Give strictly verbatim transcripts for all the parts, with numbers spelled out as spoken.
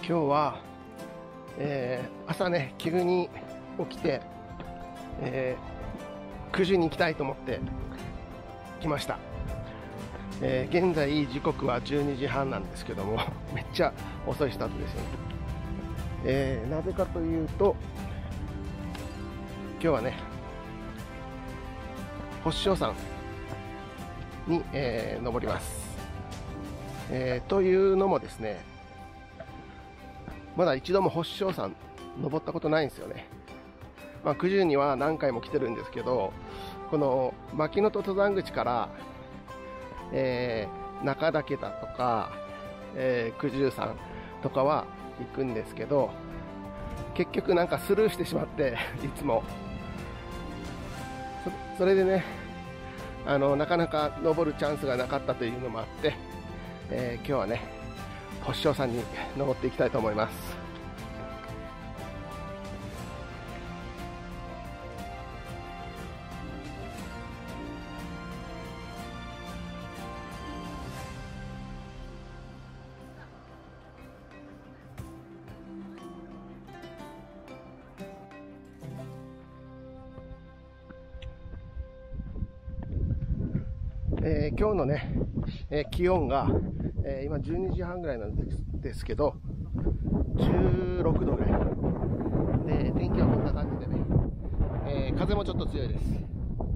日は、えー、朝ね急に起きて、えー、くじに行きたいと思って来ました。えー、現在時刻はじゅうにじはんなんですけどもめっちゃ遅いスタートですよね。えー、なぜかというと今日はね星照山に、えー、登ります。えー、というのもですね、まだ一度も星照山登ったことないんですよね。まあ、九十には何回も来てるんですけど、この牧野戸登山口から、えー、中岳だとか、えー、九十山とかは行くんですけど、結局なんかスルーしてしまっていつも そ, それでねあのなかなか登るチャンスがなかったというのもあって、えー、今日はね星照山に登っていきたいと思います。えー、今日のね、えー、気温が、えー、今じゅうにじはんぐらいなんです、ですけどじゅうろくどぐらいで、天気はこんな感じでね、えー、風もちょっと強いです。で、こ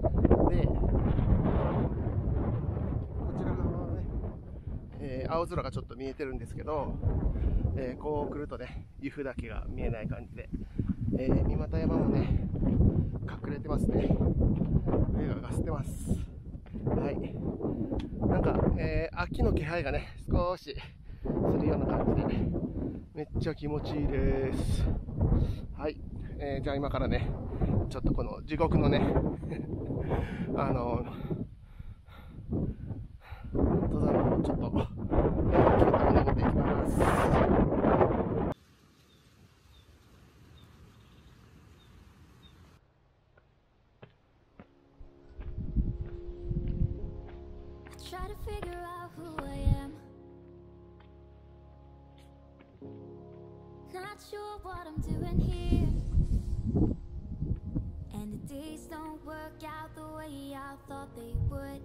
ちら側はね、えー、青空がちょっと見えてるんですけど、えー、こう来るとね由布岳が見えない感じで、えー、三股山もね隠れてますね。上ががすってます。はい、なんか、えー、秋の気配がね少しするような感じで、ね、めっちゃ気持ちいいです。はい、えー、じゃあ今からねちょっとこの地獄のねあの登山をちょっと、えー、気を登っていきます。 Try to figure out who I am. Not sure what I'm doing here. And the days don't work out the way I thought they would.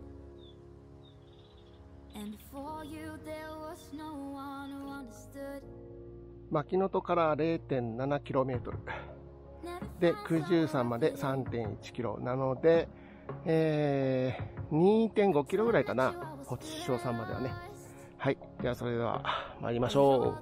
And before you there was no one who understood. 牧野戸から れいてんななキロメートル で九十山まで さんてんいちキロなので、えー、にてんごキロぐらいかな、星照山まではね。はい、じゃあそれでは参りましょう。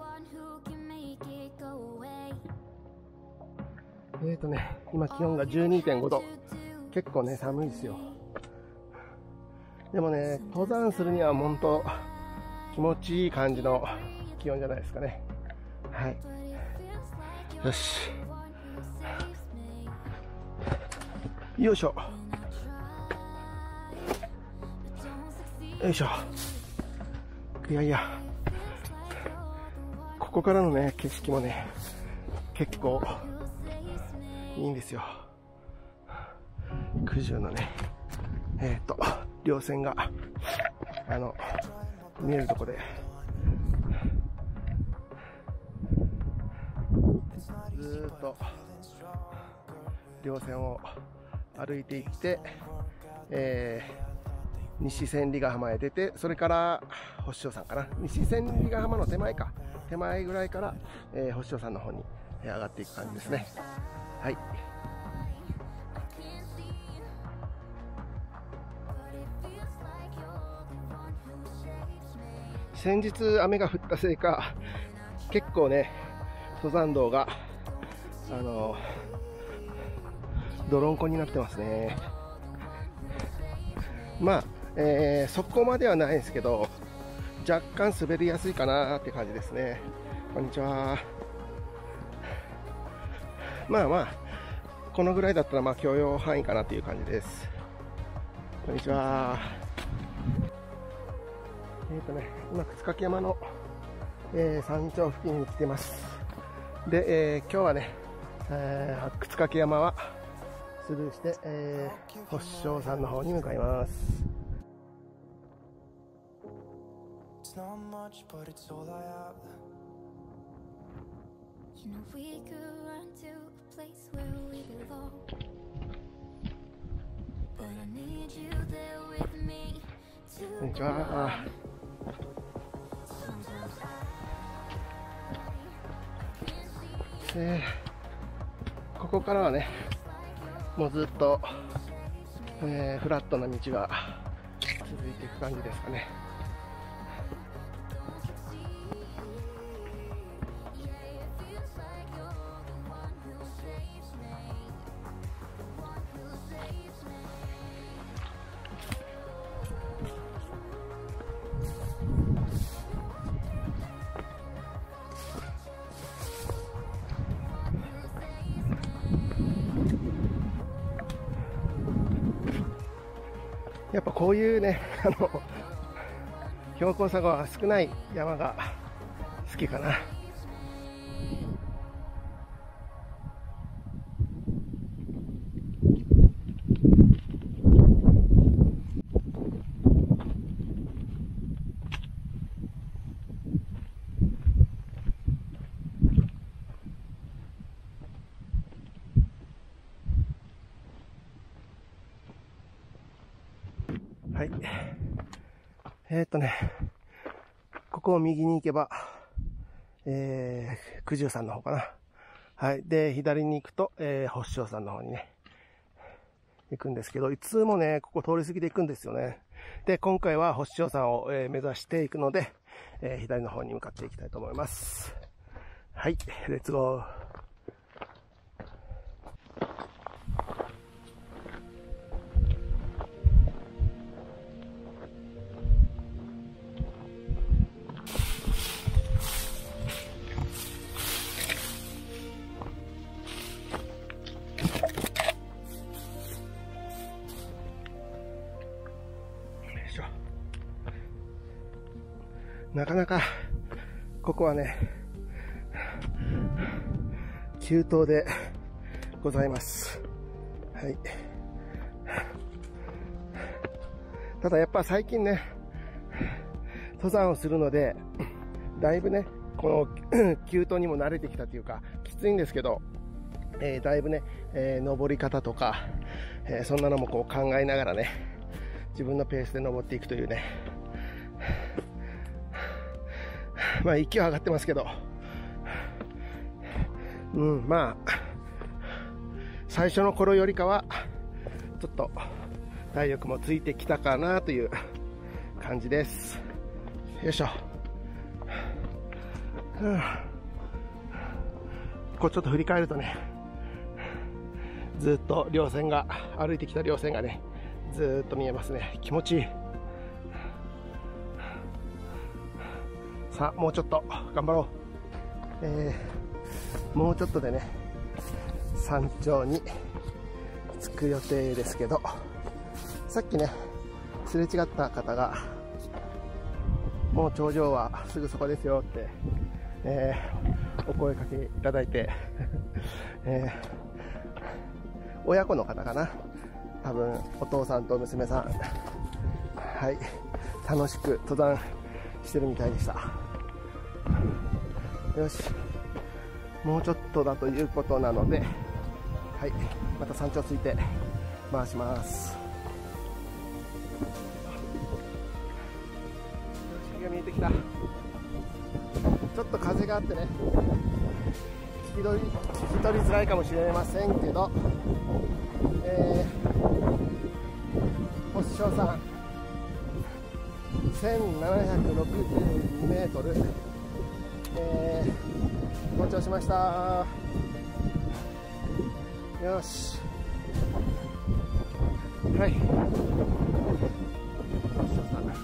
えーとね今気温が じゅうにてんごど、結構ね寒いですよ。でもね登山するには本当気持ちいい感じの気温じゃないですかね。はい、よし、よいしょよいしょ。いやいや、ここからのね景色もね結構いいんですよ。九十のねえっと稜線があの見えるとこでずーっと稜線を歩いていって、えー、西千里ヶ浜へ出て、それから星照山かな、西千里ヶ浜の手前か手前ぐらいから、えー、星照山の方に上がっていく感じですね。はい、先日雨が降ったせいか結構ね登山道があの泥んこになってますね。まあ、えー、そこまではないですけど若干滑りやすいかなって感じですね。こんにちは。まあまあこのぐらいだったらまあ許容範囲かなっていう感じです。こんにちは。えっとね今沓掛山の、えー、山頂付近に来てます。で、えー、今日はね、えー、沓掛山はスルーして、えー、星照山の方に向かいます。 You know we could run to a place where we belong, but I need you there with me to こんにちは。 えー、ここからはね、もうずっと、えー、フラットな道が続いていく感じですかね。やっぱこういうね、あの標高差が少ない山が好きかな。はい。えー、っとね、ここを右に行けば、えー、九十山の方かな。はい。で、左に行くと、えー、星照山の方にね、行くんですけど、いつもね、ここ通り過ぎていくんですよね。で、今回は星照山を、えー、目指していくので、えー、左の方に向かっていきたいと思います。はい。レッツゴー。なかなかここはね、急登でございます。はい。ただやっぱ最近ね、登山をするので、だいぶね、この急登にも慣れてきたというか、きついんですけど、えー、だいぶね、えー、登り方とか、えー、そんなのもこう考えながらね、自分のペースで登っていくというね、まあ息は上がってますけど、うん、まあ最初の頃よりかはちょっと体力もついてきたかなという感じです。よいしょ。うん、こうちょっと振り返るとね、ずっと稜線が歩いてきた稜線がね、ずっと見えますね。気持ちいい。さあ、もうちょっと頑張ろう。えー、もうちょっとでね、山頂に着く予定ですけど、さっきね、すれ違った方が、もう頂上はすぐそこですよって、えー、お声かけいただいて、えー、親子の方かな。多分、お父さんと娘さん、はい、楽しく登山してるみたいでした。よし、もうちょっとだということなので、はい、また山頂ついて回します。日が見えてきた。ちょっと風があってね、聞き取り、聞き取りづらいかもしれませんけど、えー、星照山せんななひゃくろくじゅうにメートル、えー、登頂しました。よし、はい、星照山、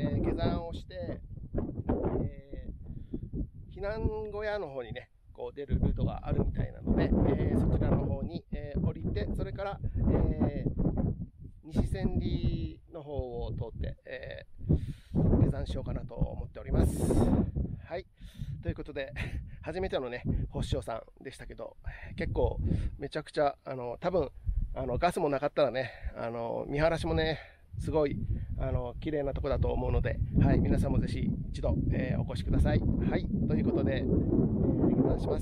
えー、下山をして、えー、避難小屋の方にね、こう出るルートがあるみたいなので、えー、そちらの方に、えー、降りて、それから、えー、西千里の方を通って、えー、下山しようかなと思っております。はい。ということで、初めてのね、星翔さんでしたけど、結構めちゃくちゃ、あの、多分、あの、ガスもなかったらね、あの、見晴らしもね、すごい、あの、綺麗なとこだと思うので、はい、皆さんもぜひ一度、えー、お越しください。はい、ということで、えー、下山します。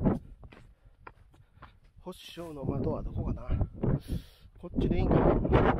星翔の窓はどこかな？こっちでいいんかな？